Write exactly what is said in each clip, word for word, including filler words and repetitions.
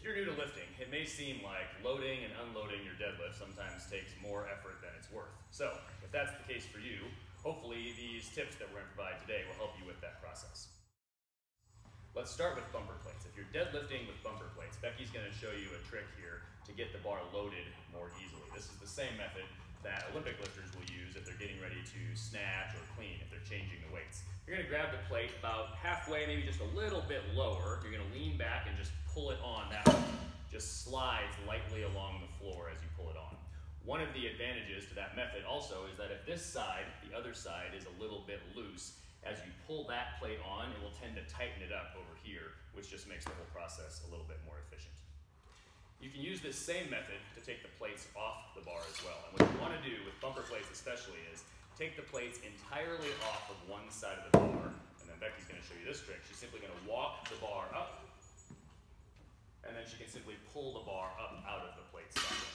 If you're new to lifting, it may seem like loading and unloading your deadlift sometimes takes more effort than it's worth. So if that's the case for you, hopefully these tips that we're going to provide today will help you with that process. Let's start with bumper plates. If you're deadlifting with bumper plates, Becky's going to show you a trick here to get the bar loaded more easily. This is the same method that Olympic lifters will use if they're getting ready to snatch or clean, if they're changing the weights. You're going to grab the plate about halfway, maybe just a little bit lower. You're going to lean back and just pull it on. That just slides lightly along the floor as you pull it on. One of the advantages to that method also is that if this side, the other side, is a little bit loose, as you pull that plate on, it will tend to tighten it up over here, which just makes the whole process a little bit more efficient. You can use this same method to take the plates off the bar as well. And what you want to do with bumper plates especially is take the plates entirely off of one side of the bar, and then Becky's going to show you this trick. She's simply going to walk the bar up, and then she can simply pull the bar up out of the plate side.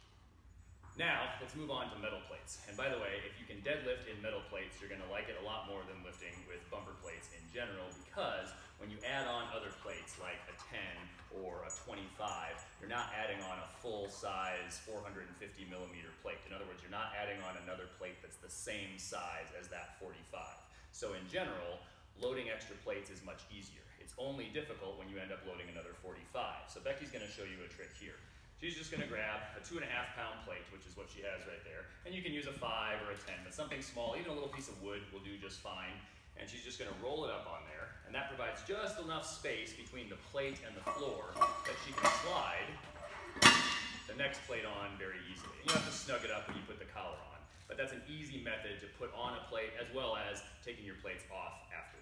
Now, let's move on to metal plates. And by the way, if you can deadlift in metal plates, you're going to like it a lot more than lifting with bumper plates in general, because when you add on other plates like a ten or a twenty-five, you're not adding on a full-size four hundred fifty millimeter plate. In other words, you're not adding on another plate that's the same size as that forty-five. So in general, loading extra plates is much easier. It's only difficult when you end up loading another forty-five. So Becky's going to show you a trick here. She's just going to grab a two and a half pound plate, which is what she has right there. And you can use a five or a ten, but something small, even a little piece of wood will do just fine. And she's just going to roll it up on there. And that provides just enough space between the plate and the floor that she can slide the next plate on very easily. And you don't have to snug it up when you put the collar on. But that's an easy method to put on a plate as well as taking your plates off afterward.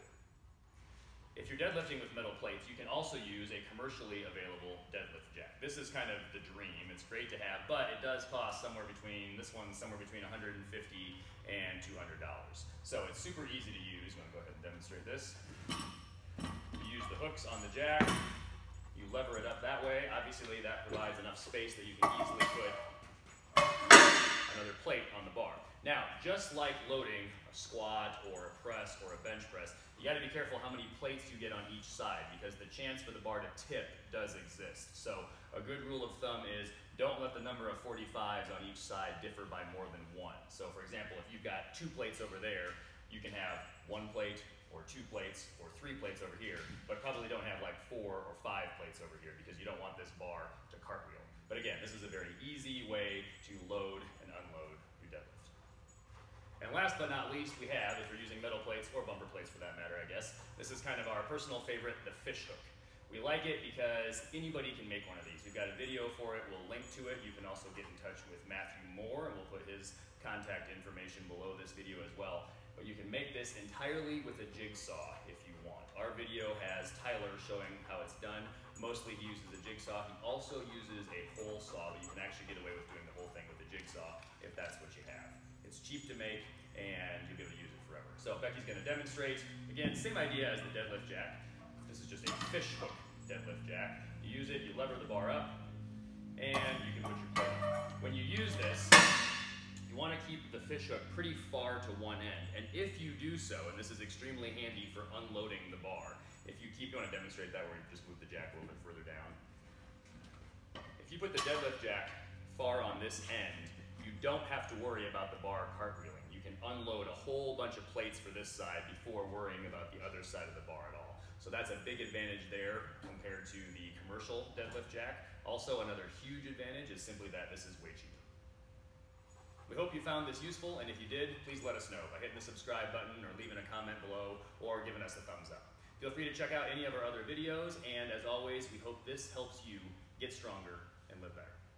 If you're deadlifting with metal plates, you can also use a commercially available deadlift jack. This is kind of the dream. It's great to have, but it does cost somewhere between, this one's somewhere between one hundred fifty dollars and two hundred dollars. So it's super easy to use. You want to go ahead and demonstrate this? You use the hooks on the jack. You lever it up that way. Obviously, that provides enough space that you can easily put another plate on the bar. Now, just like loading a squat or a press or a bench press, you got to be careful how many plates you get on each side, because the chance for the bar to tip does exist. So a good rule of thumb is don't let the number of forty-fives on each side differ by more than one. So for example, if you've got two plates over there, you can have one plate or two plates or three plates over here, but probably don't have like four or five plates over here, because you don't want this bar to cartwheel. But again, this is a very easy way to load and unload your deadlift. And last but not least, we have, if you're using metal plates or bumper plates for that matter, I guess, this is kind of our personal favorite, the fish hook. We like it because anybody can make one of these. We've got a video for it, we'll link to it. You can also get in touch with Matthew Moore, and we'll put his contact information below this video as well. But you can make this entirely with a jigsaw if you want. Our video has Tyler showing how it's done. Mostly he uses a jigsaw. He also uses a hole saw, but you can actually get away with doing the whole thing with a jigsaw if that's what you have. It's cheap to make, and you'll be able to use it forever. So Becky's going to demonstrate. Again, same idea as the deadlift jack. This is just a fish hook deadlift jack. You use it, you lever the bar up, and you can put your plate on. When you use this, you want to keep the fish hook pretty far to one end. And if you do so, and this is extremely handy for unloading the bar, if you keep, you want to demonstrate that where you just move the jack a little bit further down. If you put the deadlift jack far on this end, you don't have to worry about the bar cartwheeling. You can unload a whole bunch of plates for this side before worrying about the other side of the bar at all. So that's a big advantage there compared to the commercial deadlift jack. Also, another huge advantage is simply that this is way cheaper. We hope you found this useful, and if you did, please let us know by hitting the subscribe button or leaving a comment below or giving us a thumbs up. Feel free to check out any of our other videos, and as always, we hope this helps you get stronger and live better.